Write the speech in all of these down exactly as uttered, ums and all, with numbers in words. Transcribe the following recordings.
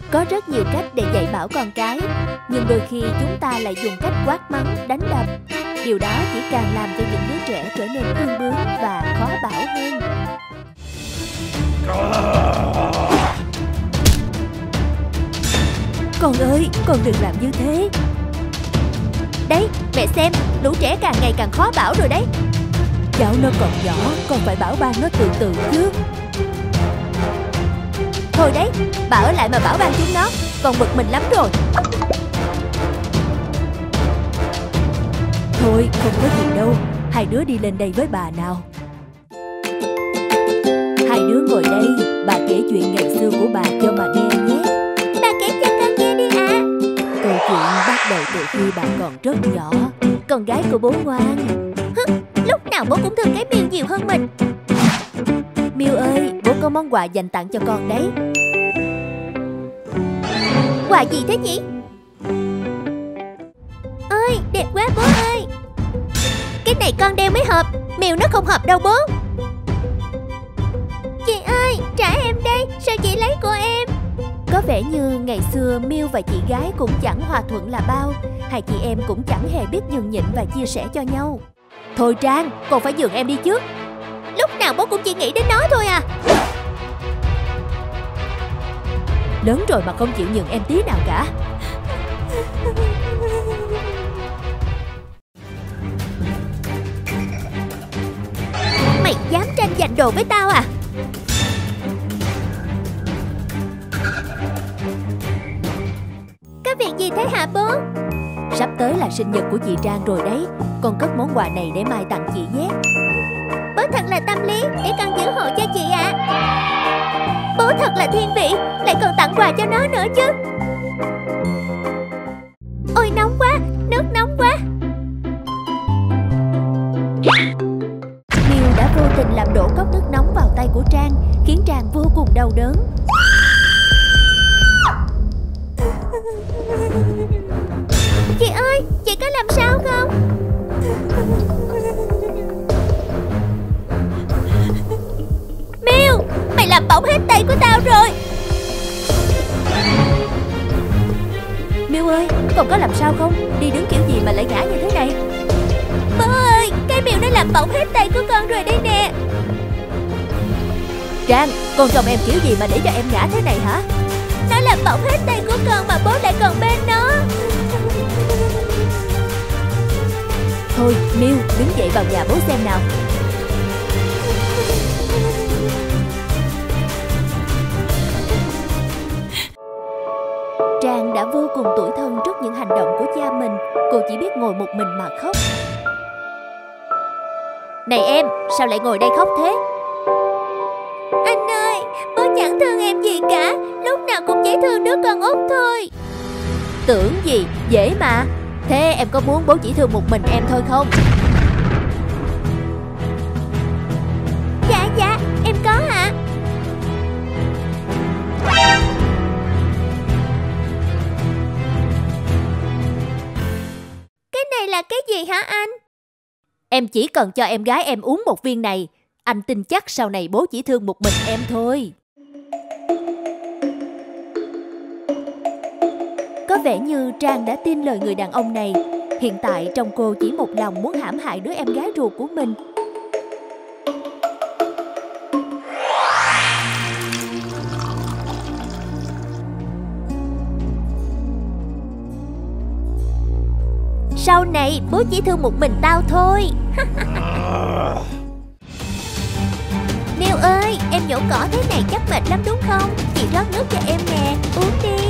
Có rất nhiều cách để dạy bảo con cái, nhưng đôi khi chúng ta lại dùng cách quát mắng, đánh đập. Điều đó chỉ càng làm cho những đứa trẻ trở nên ương bướng và khó bảo hơn. Con ơi, con đừng làm như thế. Đấy, mẹ xem, lũ trẻ càng ngày càng khó bảo rồi đấy. Cháu nó còn nhỏ, con phải bảo ban nó từ từ chứ. Thôi đấy, bà ở lại mà bảo ban chúng nó, còn bực mình lắm rồi. Thôi, không có gì đâu, hai đứa đi lên đây với bà nào. Hai đứa ngồi đây, bà kể chuyện ngày xưa của bà cho mà nghe nhé. Bà kể cho con nghe đi ạ. Câu chuyện bắt đầu từ khi bà còn rất nhỏ. Con gái của bố ngoan. Hứ, lúc nào bố cũng thương cái Miu nhiều hơn mình. Miu ơi, bố có món quà dành tặng cho con đấy. Quà gì thế nhỉ? Ơi, đẹp quá bố ơi. Cái này con đeo mới hợp, Miu nó không hợp đâu bố. Chị ơi, trả em đây, sao chị lấy của em? Có vẻ như ngày xưa Miu và chị gái cũng chẳng hòa thuận là bao. Hai chị em cũng chẳng hề biết nhường nhịn và chia sẻ cho nhau. Thôi Trang, con phải nhường em đi chứ. Lúc nào bố cũng chỉ nghĩ đến nó thôi à. Lớn rồi mà không chịu nhường em tí nào cả. Mày dám tranh giành đồ với tao à? Có việc gì thế hả bố? Sắp tới là sinh nhật của chị Trang rồi đấy. Con cất món quà này để mai tặng chị nhé. Bố thật là tâm lý, để con giữ hộ cho chị ạ. À. Bố thật là thiên vị, lại còn tặng quà cho nó nữa chứ. Ôi nóng quá, nước nóng quá. Miu đã vô tình làm đổ cốc nước nóng vào tay của Trang, khiến Trang vô cùng đau đớn. Chị ơi, chị có làm sao không? Miu, mày làm bỏng hết tay của tao rồi. Miu ơi, còn có làm sao không? Đi đứng kiểu gì mà lại ngã như thế này? Bố ơi, cái Miu nó làm bỏng hết tay của con rồi đây nè. Trang, con chồng em kiểu gì mà để cho em ngã thế này hả? Nó làm bỏng hết tay của con mà bố lại còn bên nó. Thôi, Miu, đứng dậy vào nhà bố xem nào. Trang đã vô cùng tủi thân trước những hành động của cha mình. Cô chỉ biết ngồi một mình mà khóc. Này em, sao lại ngồi đây khóc thế? Anh ơi, bố chẳng thương em gì cả. Lúc nào cũng chỉ thương đứa con út thôi. Tưởng gì, dễ mà. Thế em có muốn bố chỉ thương một mình em thôi không? Dạ, dạ, em có ạ. Cái này là cái gì hả anh? Em chỉ cần cho em gái em uống một viên này. Anh tin chắc sau này bố chỉ thương một mình em thôi. Có vẻ như Trang đã tin lời người đàn ông này. Hiện tại trong cô chỉ một lòng muốn hãm hại đứa em gái ruột của mình. Sau này bố chỉ thương một mình tao thôi. Miu ơi, em nhổ cỏ thế này chắc mệt lắm đúng không? Chị rót nước cho em nè, uống đi.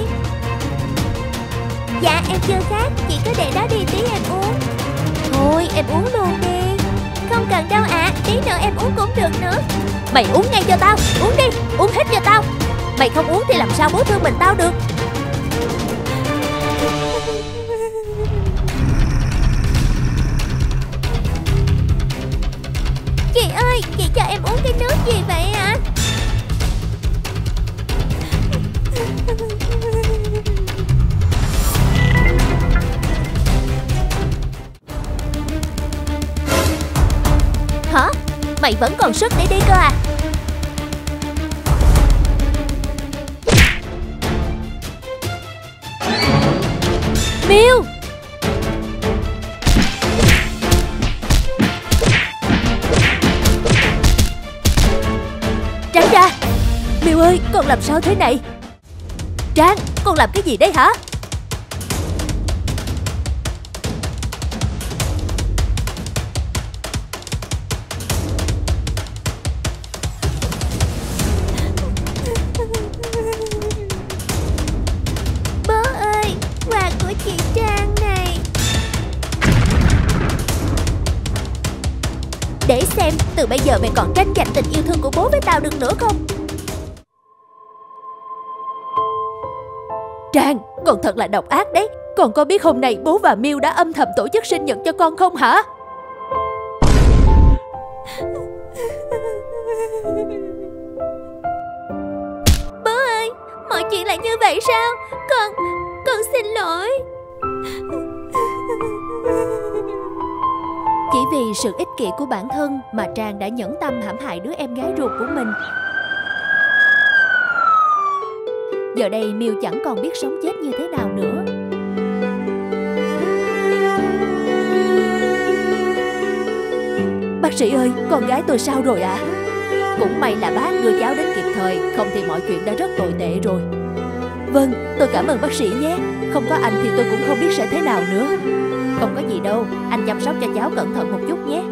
Dạ em chưa khát, chị cứ để đó đi tí em uống. Thôi em uống luôn đi. Không cần đâu ạ, à, tí nữa em uống cũng được nữa. Mày uống ngay cho tao, uống đi, uống hết cho tao. Mày không uống thì làm sao bố thương mình tao được. Chị ơi, chị cho em uống cái nước gì vậy ạ? À? Hả? Mày vẫn còn sức để đi cơ à? làm sao thế này? Trang, con làm cái gì đấy hả? Bố ơi, quà của chị Trang này. Để xem từ bây giờ mày còn tranh giành tình yêu thương của bố với tao được nữa không? Trang, con thật là độc ác đấy. Con có biết hôm nay bố và Miu đã âm thầm tổ chức sinh nhật cho con không hả? Bố ơi, mọi chuyện lại như vậy sao? Con, con xin lỗi. Chỉ vì sự ích kỷ của bản thân mà Trang đã nhẫn tâm hãm hại đứa em gái ruột của mình. Giờ đây Miu chẳng còn biết sống chết như thế nào nữa. Bác sĩ ơi, con gái tôi sao rồi ạ? À? Cũng may là bác đưa cháu đến kịp thời, không thì mọi chuyện đã rất tồi tệ rồi. Vâng, tôi cảm ơn bác sĩ nhé. Không có anh thì tôi cũng không biết sẽ thế nào nữa. Không có gì đâu, anh chăm sóc cho cháu cẩn thận một chút nhé.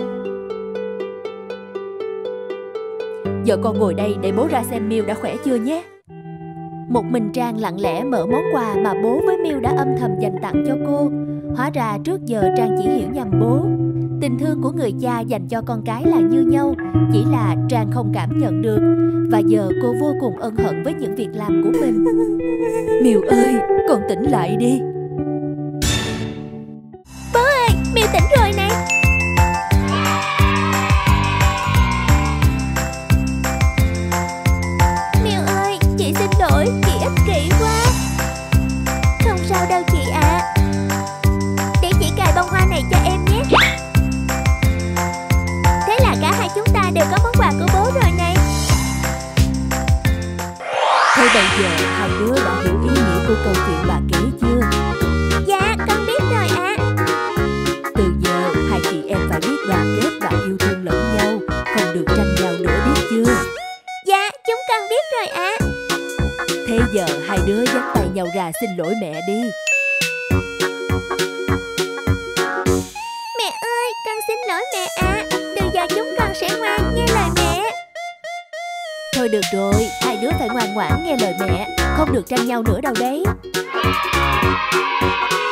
Giờ con ngồi đây để bố ra xem Miu đã khỏe chưa nhé. Một mình Trang lặng lẽ mở món quà mà bố với Miu đã âm thầm dành tặng cho cô. Hóa ra trước giờ Trang chỉ hiểu nhầm bố. Tình thương của người cha dành cho con cái là như nhau, chỉ là Trang không cảm nhận được. Và giờ cô vô cùng ân hận với những việc làm của mình. Miu ơi, con tỉnh lại đi. Bố ơi, Miu tỉnh rồi nè. Miu ơi, chị xin lỗi, chị ích kỷ quá. Không sao đâu chị ạ. À. Để chị cài bông hoa này cho em nhé. Thế là cả hai chúng ta đều có món quà của bố rồi này. Thế bây giờ hai đứa đã hiểu ý nghĩa của câu chuyện bà kể chưa? Dạ, con biết rồi ạ. À. Từ giờ hai chị em phải biết đoàn kết và yêu thương lẫn nhau, không được tranh nhau nữa, biết chưa? Dạ, chúng con biết rồi ạ. À. Thế giờ hai đứa dắt tay nhau ra xin lỗi mẹ đi. Mẹ ơi, con xin lỗi mẹ ạ. À. Từ giờ chúng con sẽ ngoan nghe lời mẹ. Thôi được rồi, hai đứa phải ngoan ngoãn nghe lời mẹ, không được tranh nhau nữa đâu đấy.